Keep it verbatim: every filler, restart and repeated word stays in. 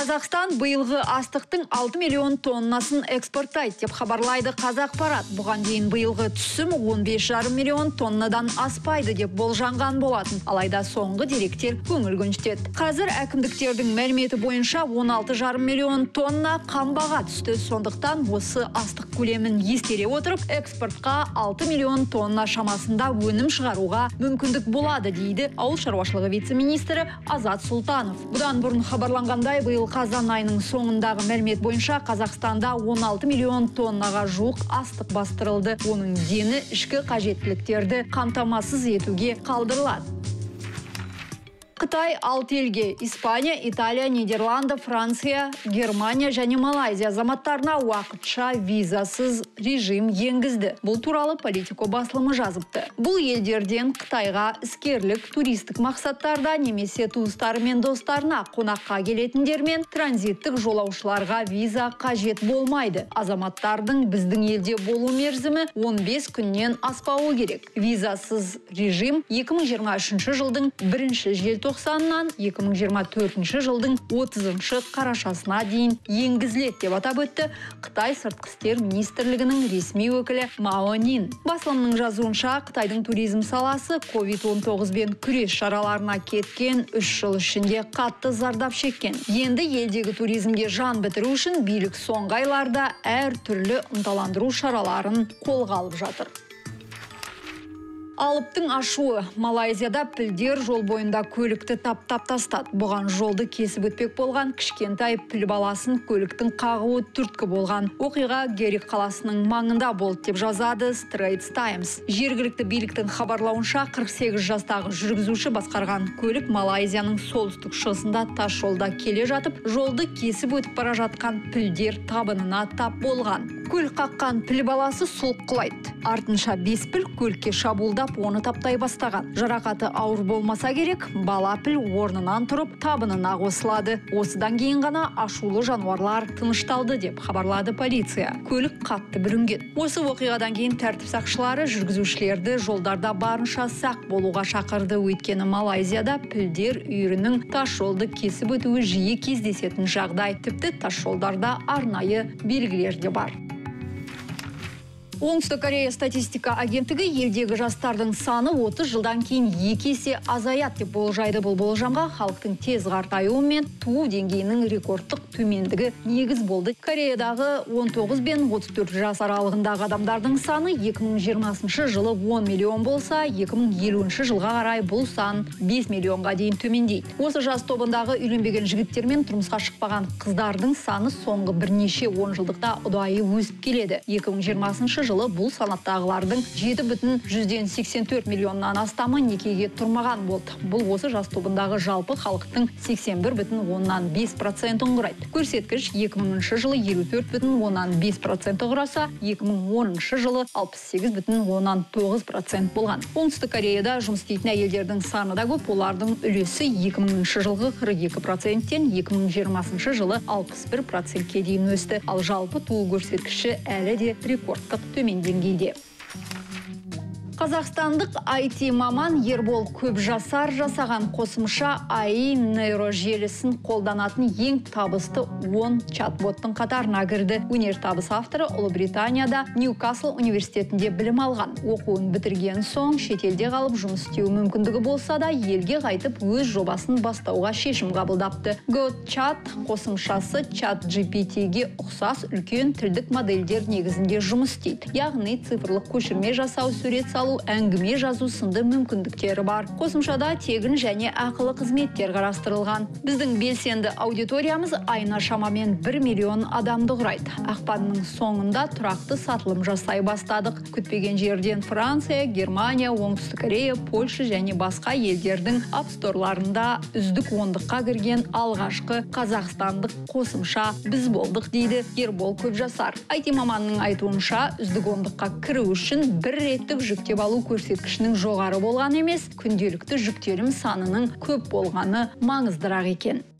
Қазақстан быйылғы астықтың алты миллион тоннасын экспорттайды деп хабарлайды Қазақпарат. Бұған дейін быйылғы түсім он бес жарым миллион тоннадан аспайды деп болжанған болатын. Алайда соңғы деректер көңіл көншітеді. Қазір әкімдіктердің мәліметі бойынша он алты жарым миллион тонна қамбаға түсті. Сондықтан осы астық көлемін ескере отырып, экспортқа алты миллион тонна шамасында өнім шығаруға мүмкіндік болады, дейді ауыл шаруашылығы вице-министрі Азат Сұлтанов. Бұдан бұрын хабарланғандай, быйыл қазан айының соңындағы мәлімет бойынша Қазақстанда он алты миллион тоннаға жуық астық бастырылды. Оның дені ішкі қажеттіліктерді қамтамасыз етуге қалдырылады. Қытай алты елге Испания, Италия, Нидерланды, Франция, Германия және Малайзия азаматтарына уақытша визасыз режим енгізді. Бұл туралы Политико басылымы жазыпты. Бұл елдерден Қытайға іскерлік, туристік мақсаттарда немесе туыстары мен достарына қонаққа келетіндер мен транзиттік жолаушыларға виза қажет болмайды. Азаматтардың біздің елде болу мерзімі он бес күннен аспауы керек. Визасыз режим екі мың жиырма үшінші жылдың бірінші желтоқсаннан екі мың жиырма төртінші жылдың отызыншы қарашасына дейін енгізіледі деп атап өтті Қытай сыртқы істер министрлігінің ресми өкілі Мао Нин. Басылымның жазуынша, Қытайдың туризм саласы ковид он тоғыз бен күрес шараларына кеткен үш жыл ішінде қатты зардап шеккен. Енді елдегі туризмге жан бітіру үшін билік соңғы айларда әр түрлі ынталандыру шараларын қолға алып жатыр. Алыптың ашуы. Малайзияда пілдер жол бойында көлікті таптап тастады. Бұған жолды кесіп өтпек болған кішкентай піл баласын көліктің қағуы түрткі болған. Оқиға Герик қаласының маңында болды деп жазады Straits Times. Жергілікті биліктің хабарлауынша, қырық сегіз жастағы жүргізуші басқарған көлік Малайзияның солтүстік шығысында тас жолда келе жатып, жолды кесіп өтіп бара жатқан пілдер табынына тап болған. Көлік қаққан піл баласы сұлқылайды. Артынша бес піл көлікке шабуылдап оны таптай бастаған. Жарақаты ауыр болмаса керек, бала піл орнынан тұрып табынына қосылады. Осыдан кейін ғана ашулы жануарлар тынышталды деп хабарлады полиция. Көлік қатты бүлінген. Осы оқиғадан кейін тәртіп сақшылары жүргізушілерді жолдарда барынша сақ болуға шақырды. Өйткені Малайзияда пілдер үйірінің тас жолды кесіп өтуі жиі кездесетін жағдай. Тіпті тас жолдарда арнайы белгілер де бар. Оңтүстік Корея статистика агенттігі елдегі жастардың саны отыз жылдан кейін екі есе азаяды деп болжайды. Бұл болжамға халықтың тез қартаюы мен туу деңгейінің рекордтық төмендігі негіз болды. Кореядағы он тоғыз бен отыз төрт жас аралығындағы адамдардың саны екі мың жиырмасыншы жылы он миллион болса, екі мың елуінші жылға қарай бұл сан бес миллионға дейін төмендейді. Осы жас тобындағы үйленбеген жігіттер мен тұрмысқа шықпаған қыздардың саны соңғы бірнеше он жылдықта ұдайы өсіп келеді. екі мың жиырмасыншы жылы бұл санаттағылардың жеті бүтін жүзден сексен төрт миллионнан астамы некеге тұрмаған болды. Бұл осы жас тобындағы жалпы халықтың сексен бір бүтін оннан бес процентін құрайды. Көрсеткіш екі мыңыншы жылы елу төрт бүтін оннан бес проценті құраса, екі мың оныншы жылы алпыс сегіз бүтін оннан тоғыз процент болған. Оңтүстік Кореяда жұмыс істейтін әйелдердің саны да көп. Олардың үлесі екі мыңыншы жылғы қырық екі проценттен екі мың жиырмасыншы жылы алпыс бір процентке дейін өсті. Ал жалпы туу көрсеткіші әлі де рекордтық төмен деңгейде. Қазақстандық ай ти маман Ербол Көпжасар жасаған қосымша эй ай нейрожелісін қолданатын ең табысты он чатботтың қатарына кірді. Өнертабыс авторы Ұлыбританияда Ньюкасл университетінде білім алған. Оқуын бітірген соң шетелде қалып жұмыс істеу мүмкіндігі болса да, елге қайтып өз жобасын бастауға шешім қабылдапты. GoChat қосымшасы чат джи пи ти-ге ұқсас үлкен тілдік модельдер негізінде жұмыс істейді. Яғни цифрлық көшірме жасау, сурет салу, әңгіме жазу сынды мүмкіндіктері бар. Қосымшада тегін және ақылы қызметтер қарастырылған. Біздің белсенді аудиториямыз айына шамамен бір миллион адамды құрайды. Ақпанның соңында тұрақты сатылым жасай бастадық. Күтпеген жерден Франция, Германия, Оңтүстік Корея, Польша және басқа елдердің апсторларында үздік ондыққа кірген алғашқы қазақстандық қосымша біз болдық, дейді Ербол Көпжасар. ай ти маманның айтуынша, үздік ондыққа кіру үшін бір реттік жүктеп алу көрсеткішінің жоғары болған емес, күнделікті жүктелім санының көп болғаны маңыздырақ екен.